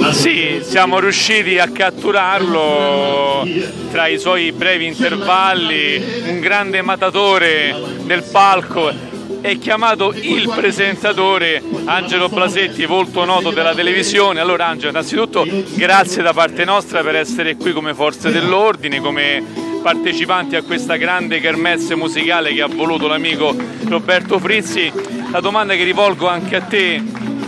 Sì, siamo riusciti a catturarlo tra i suoi brevi intervalli, un grande matatore del palco. È chiamato il presentatore Angelo Blasetti, volto noto della televisione. Allora Angelo, innanzitutto grazie da parte nostra per essere qui come forze dell'ordine, come partecipanti a questa grande kermesse musicale che ha voluto l'amico Roberto Frizzi. La domanda che rivolgo anche a te: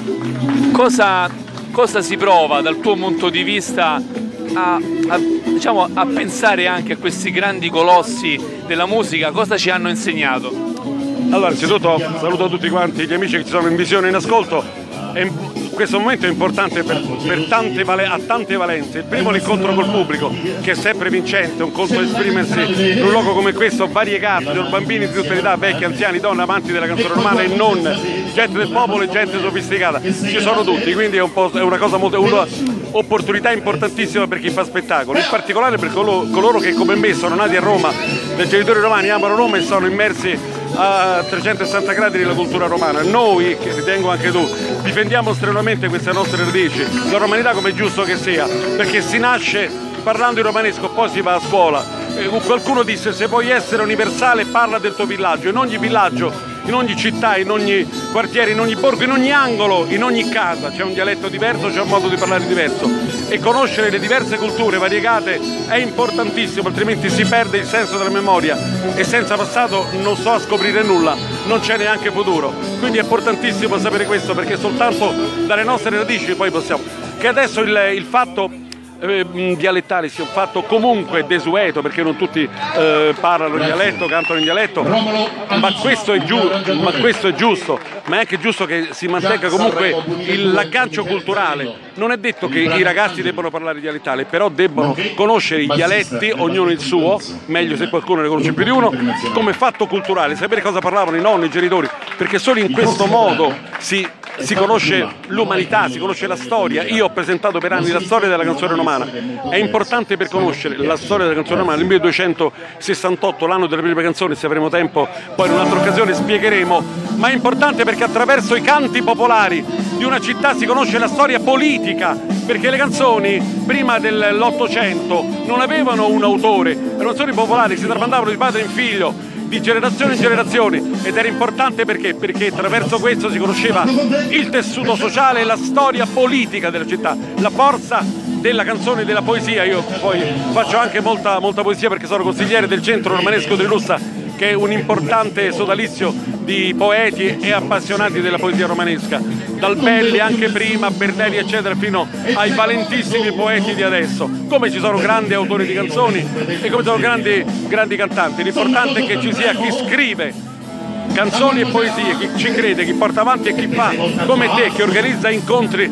cosa si prova dal tuo punto di vista diciamo, a pensare anche a questi grandi colossi della musica? Cosa ci hanno insegnato? Allora, anzitutto saluto tutti quanti gli amici che ci sono in visione e in ascolto. Questo momento è importante a tante valenze. Il primo, l'incontro col pubblico, che è sempre vincente, un conto esprimersi in un luogo come questo, variegato, con bambini di tutte le età, vecchi, anziani, donne, amanti della canzone romana e non, gente del popolo e gente sofisticata. Ci sono tutti, quindi è una cosa un'opportunità importantissima per chi fa spettacolo, in particolare per coloro che come me sono nati a Roma, dai genitori romani, amano Roma e sono immersi a 360 gradi nella cultura romana. Noi, che ritengo anche tu, difendiamo strenuamente queste nostre radici, la romanità come è giusto che sia, perché si nasce parlando in romanesco, poi si va a scuola. Qualcuno disse: se vuoi essere universale parla del tuo villaggio. In ogni villaggio, in ogni città, in ogni quartiere, in ogni borgo, in ogni angolo, in ogni casa c'è un dialetto diverso, c'è un modo di parlare diverso, e conoscere le diverse culture variegate è importantissimo, altrimenti si perde il senso della memoria e senza passato non so a scoprire nulla, non c'è neanche futuro. Quindi è importantissimo sapere questo, perché soltanto dalle nostre radici poi possiamo. Che adesso il fatto dialettale sia un fatto comunque desueto, perché non tutti parlano in dialetto, cantano in dialetto, ma questo è giusto, ma è anche giusto che si mantenga comunque l'aggancio culturale. Non è detto che i ragazzi debbano parlare dialettale, però debbono conoscere i dialetti, ognuno il suo, meglio se qualcuno ne conosce più di uno, come fatto culturale, sapere cosa parlavano i nonni, i genitori, perché solo in questo modo si conosce l'umanità, si conosce la storia. Io ho presentato per anni la storia della canzone romana, è importante per conoscere la storia della canzone romana. Nel 1268, l'anno delle prime canzoni, se avremo tempo poi in un'altra occasione spiegheremo, ma è importante perché attraverso i canti popolari di una città si conosce la storia politica, perché le canzoni prima dell'Ottocento non avevano un autore, le canzoni popolari si tramandavano di padre in figlio, di generazione in generazione, ed era importante perché attraverso questo si conosceva il tessuto sociale e la storia politica della città, la forza della canzone e della poesia. Io poi faccio anche molta poesia perché sono consigliere del Centro Romanesco di Lussa, che è un importante sodalizio di poeti e appassionati della poesia romanesca, dal Belli anche prima, Berneri eccetera, fino ai valentissimi poeti di adesso. Come ci sono grandi autori di canzoni e come ci sono grandi cantanti, l'importante è che ci sia chi scrive canzoni e poesie, chi ci crede, chi porta avanti e chi fa come te, che organizza incontri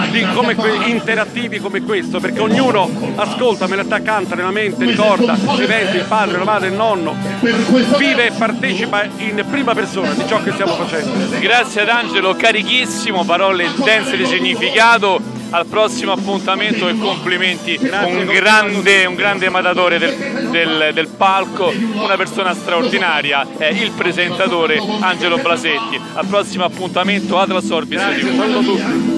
interattivi come questo, perché ognuno ascolta, me la canta nella mente, ricorda i eventi, il padre, la madre, il nonno, vive e partecipa in prima persona di ciò che stiamo facendo. Grazie ad Angelo, carichissimo, parole dense di significato. Al prossimo appuntamento e complimenti. Un grande matatore del palco, una persona straordinaria, è il presentatore Angelo Blasetti. Al prossimo appuntamento, Atlas Orbis. Grazie, saluto tutti.